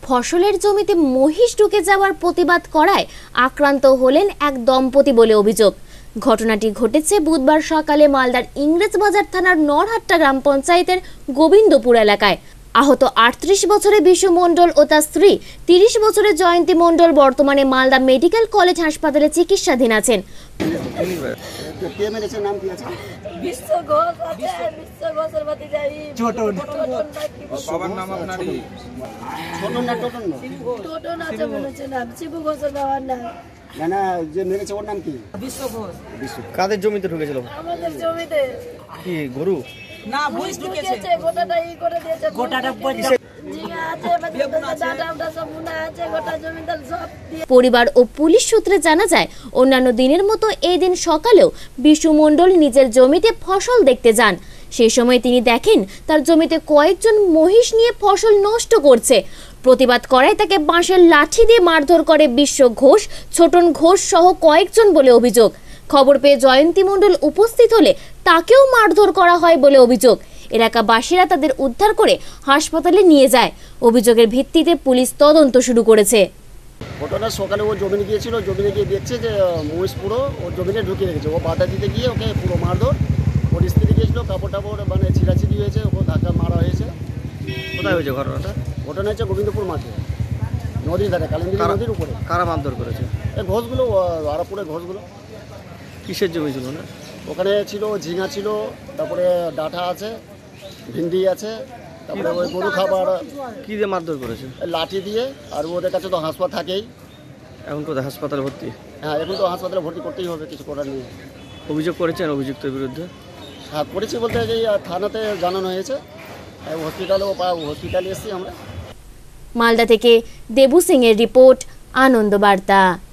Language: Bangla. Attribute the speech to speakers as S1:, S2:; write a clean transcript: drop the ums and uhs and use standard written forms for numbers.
S1: ফসলের জমিতে মহিষ ঢুকে যাওয়ার প্রতিবাদ করায় আক্রান্ত হলেন এক দম্পতি বলে অভিযোগ। ঘটনাটি ঘটেছে বুধবার সকালে মালদার ইংরেজবাজার থানার নরহাট্টা গ্রাম পঞ্চায়েতের গোবিন্দপুর এলাকায়। আহত 38 বছরের বিশু মণ্ডল ও তার স্ত্রী 30 বছরের জয়ন্তী মণ্ডল বর্তমানে মালদা মেডিকেল কলেজ হাসপাতালে চিকিৎসাধীন আছেন।
S2: কাদের জমিতে ঢুকেছিল?
S3: আমাদের জমিতে।
S2: কি গরু?
S3: না, মহিষ ঢুকেছে। গোটাটাই করে দিয়েছে। গোটাটা
S1: পরিবার ও পুলিশ সূত্রে জানা যায়, অন্যান্য দিনের মতো এই দিন সকালেও বিশু মণ্ডল নিজের জমিতে ফসল দেখতে যান। সেই সময় তিনি দেখেন তার জমিতে কয়েকজন মহিষ নিয়ে ফসল নষ্ট করছে। প্রতিবাদ করায় তাকে বাঁশের লাঠি দিয়ে মারধর করে বিশ্ব ঘোষ, ছোটন ঘোষ সহ কয়েকজন বলে অভিযোগ। খবর পেয়ে জয়ন্তী মণ্ডল উপস্থিত হলে তাকেও মারধর করা হয় বলে অভিযোগ। এলাকাবাসীরা তাদের উদ্ধার করে হাসপাতালে নিয়ে যায়। অভিযোগের ভিত্তিতে পুলিশ তদন্ত শুরু করেছে।
S4: ঘটনা সকালে ও জমিনে গিয়েছিল, জমিনে গিয়ে দেখছে যে মহিষ পুরো ওর জমিনে ঢুকে রেখেছে। ও বাধা দিতে গিয়ে ওকে পুরো মারধর। ওর স্ত্রী গিয়েছিল, কাপড় টাপড় মানে ছিঁড়াছিড়ি হয়েছে, ওকে ধাক্কা মারা হয়েছে।
S2: কোথায় হয়েছে ঘটনাটা?
S4: ঘটনা হচ্ছে গোবিন্দপুর মাঠে, নদীর ধারে, কালিন্দী নদীর উপরে।
S2: কারা মারধর করেছে?
S4: এই ঘোষগুলো, আরাপুরের ঘোষগুলো।
S2: কিসের জমি ছিল না?
S4: ওখানে ছিল ঝিঙা ছিল, তারপরে ডাঁটা আছে, ভিন্ডি আছে, তারপরে ওই গরু খাবার।
S2: কি দিয়ে মারধর করেছে?
S4: লাঠি দিয়ে। আর ওদের কাছে তো হাসপাতাল থাকেই।
S2: এখন কোথায় হাসপাতালে ভর্তি?
S4: হ্যাঁ, এখন তো হাসপাতালে ভর্তি করতেই হবে, কিছু করার নেই।
S2: অভিযোগ করেছেন অভিযুক্তের বিরুদ্ধে?
S4: হ্যাঁ, করেছি বলতে এই থানাতে জানানো হয়েছে, হসপিটালে এসেছি আমরা।
S1: মালদা থেকে দেবু সিং এর রিপোর্ট, আনন্দ বার্তা।